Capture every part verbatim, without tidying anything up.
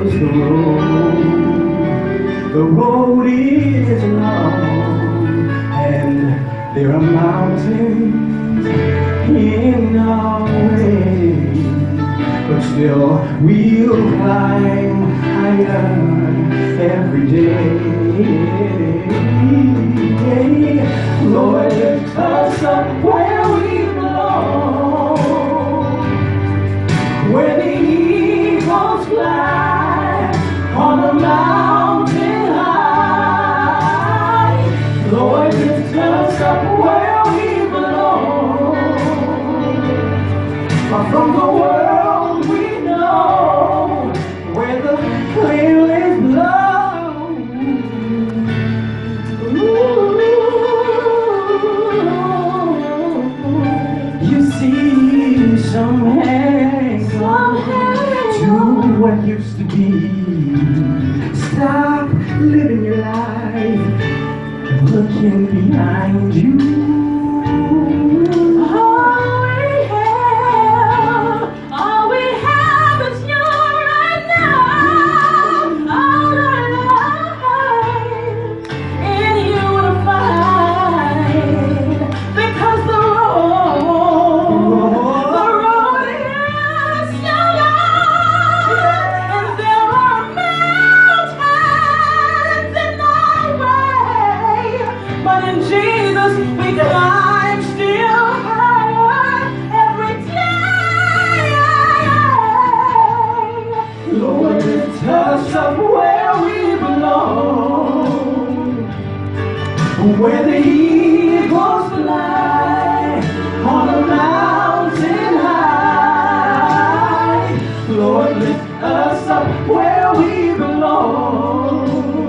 is the road. The road is long, and there are mountains in our way, but still we'll climb higher every day. Lord, lift us up where we belong, where the eagles fly on the mountain high. Lord, lift us up where we belong, far from the world we know, where the clear is blow. You see, some hang to what used to be. Stop living your life and looking behind you. But in Jesus we climb still higher every day. Lord, lift us up where we belong, where the eagles fly on a mountain high. Lord, lift us up where we belong,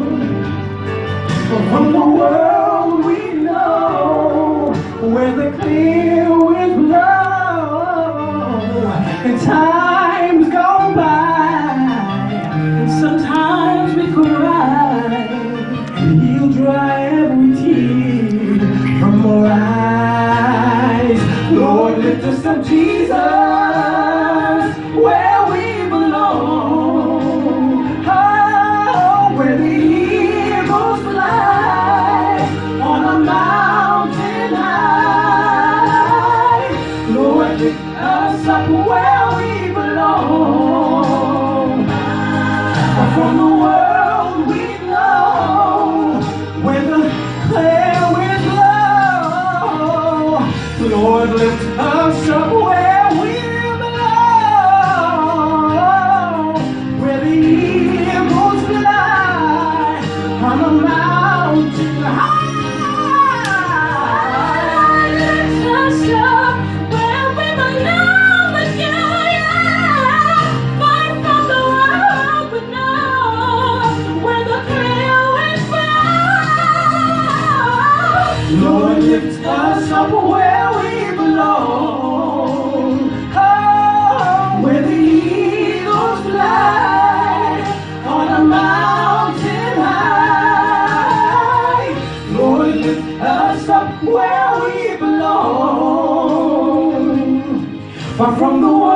from the world we know, where the clear wind blows, and times go by, and sometimes we cry, and He'll dry every tear from our eyes. Lord, lift us up, Jesus, where we belong, oh, where the eagles fly on a mountain high. Lord, lift us up where we belong, from the world we know, where the clear wind blows. Lord, lift us up where we belong, where the eagles fly on a mountain high. Lift us up where we belong with you, yeah. Far from the world we know, where the clear wind blows. Lord, lift us up where we belong, oh, where the eagles fly on a mountain high. Lord, lift us up where we belong, far from the world.